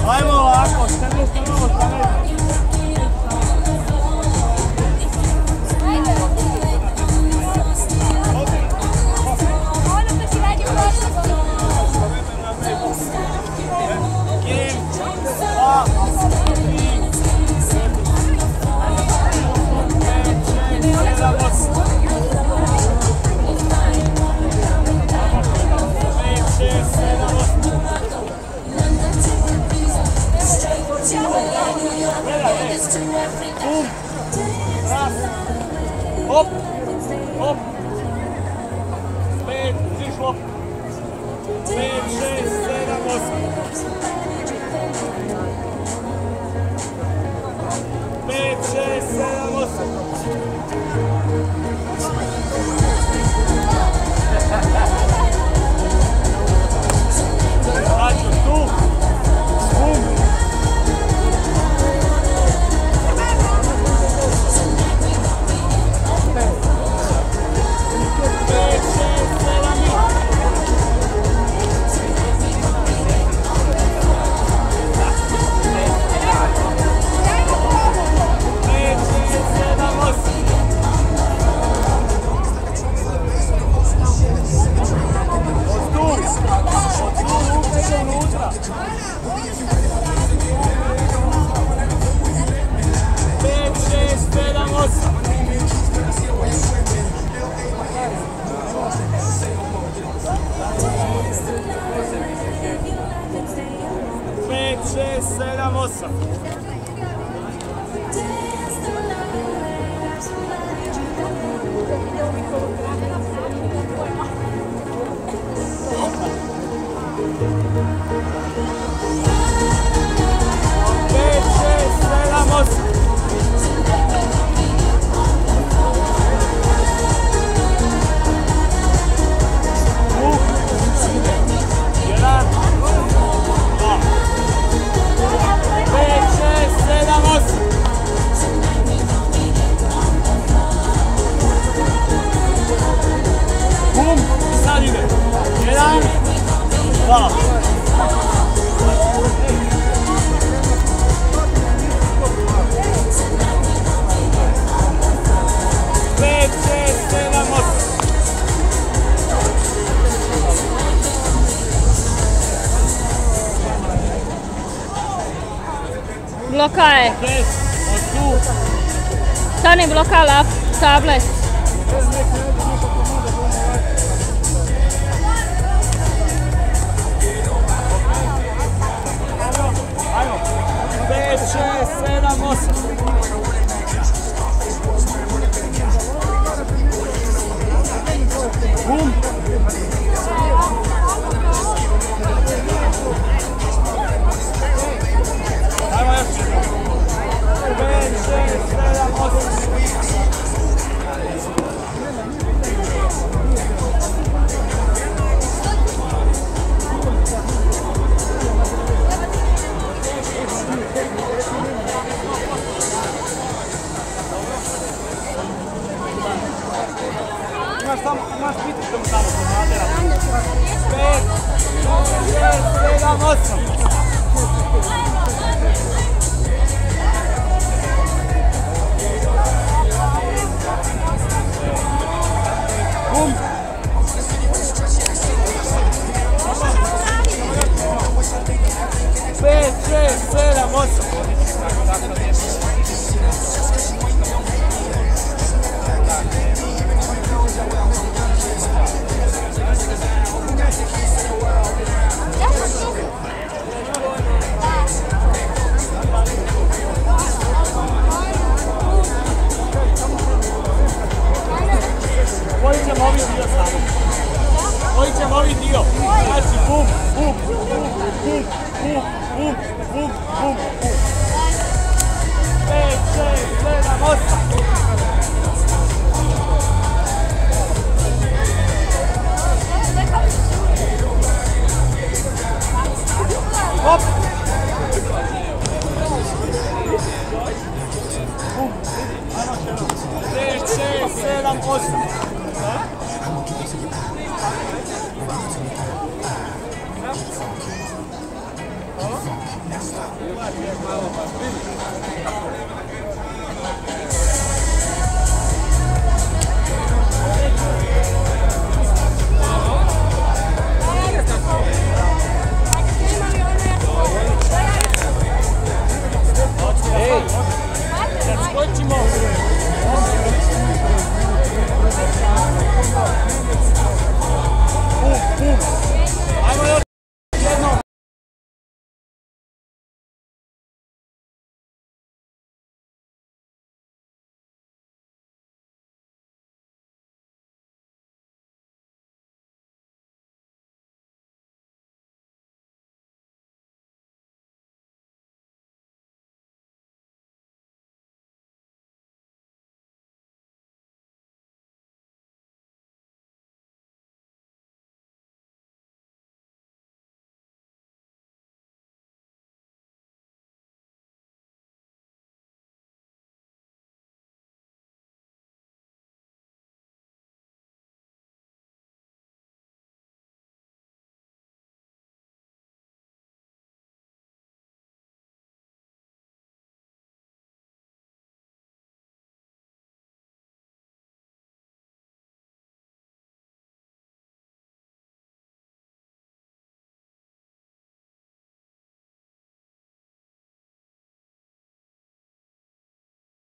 Ajmo ovako, stane strano, stane. Hop, hop, 5, zišlo, 5, 6, 7, 8, 5, 6, 7, 8. Znači, tu, bum. Bloka je. Stani bloka lap, tablet. Ajmo, 5, 6, 7, 8. Bum. Ajmo još. 5, 6, 7, 8. Imaš biti što mu tamo pomladera. 5, 6, 7, 8. Bum. Pet, šest, sedam, osam. Koji ćemo ovi dio samo? Koji ćemo ovi dio? Znači, bum, bum, bum, bum, bum, bum, bum, bum, bum. 5, 6, 7, 8. Hop! Bum. 5, 6, 7, 8.